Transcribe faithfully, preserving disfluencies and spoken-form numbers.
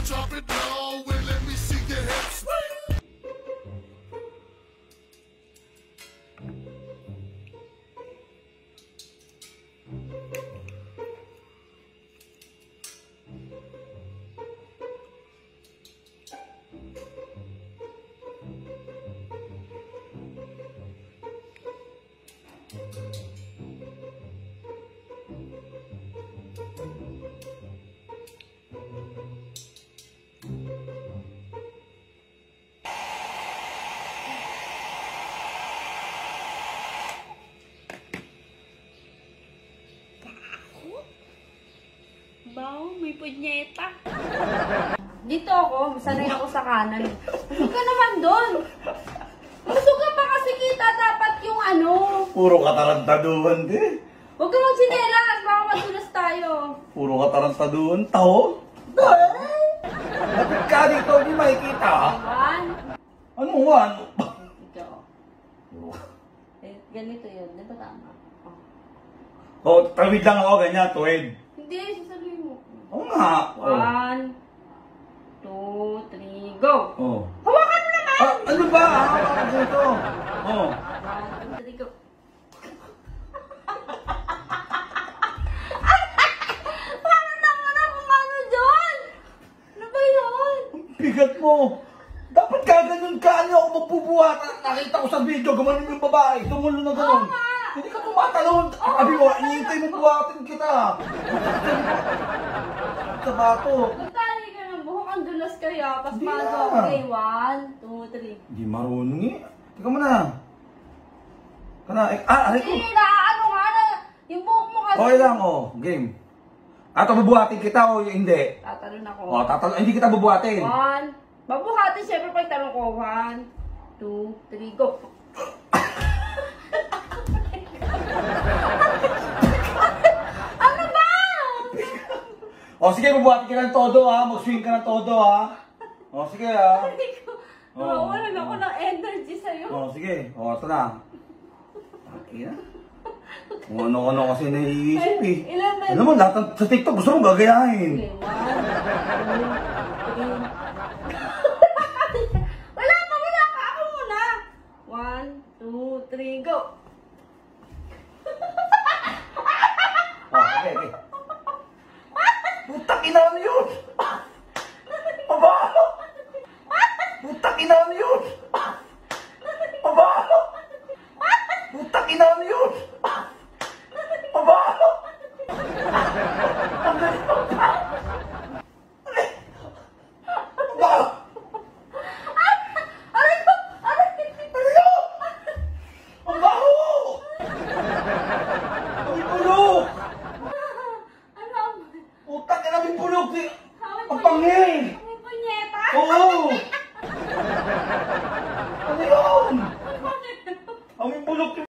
drop it low and let me see your hips swing. Bao, may punyeta. Dito ako, sanay ako sa kanan. Busog ka naman doon. Busog ka pa kasi kita dapat yung ano. Puro katarantaduhan, di. Huwag ka magsinelas, baka madulas tayo. Puro katarantaduhan, tao. Bakit ka dito, di makikita? One. Anong one? Ikaw. Eh, ganito yun. Di ba tama? Oh, Oh. tawid lang ako, ganyan, tuwid. Hindi, sasabihin mo. Oo nga. One, two, three, go! Oh. Hawakan mo naman! Ah, ano ba? Hawakan ko ito. Oh. One, two, three, go! Paano naman ako ano dyan? Ano ba yun? Bigat mo. Dapat gaganon ka, ano ako magbubuhat. Nakita ko sa video, gumanon yung babae. Tumulo na gano'n. Oo nga. Hindi ka tumatalon. Sabi mo, iniintay mo buhatin kita. Sa bato. Magtali ka ng buhok, ang dulas kaya. Hindi Pasmado. na. Okay, one, two, three. Hindi marunong eh. Teka mo na. Kana, eh, ah, aray ko. Hindi na, ano nga na. Yung buhok mo kasi. Okay lang, oh. Game. Ato, bubuhatin kita o hindi? Tatalon ako. O, tatalon. Hindi kita bubuhatin. One. Mabuhatin siyempre pag tanong ko. One, two, three, go. Ano ba? O, sige, bubuhatin ka ng todo, ha. Mag-swing ka ng todo, ha. O, sige, ha. Hindi ko. Nawawalan ako ng energy sa'yo. O, sige. O, ito na. Okay na. Kung ano-ano kasi naiisip eh. Ilan ba? Alam mo, lahat ng, sa TikTok gusto mo gagayahin. Okay, one, two, three. Wala pa, wala ka. Ako muna. One, two, three, go. O, okay, okay. Putang ina mo yun! Aba! Putang ina mo yun! Aba! Putang ina mo yun! Aba! Ang galing mo!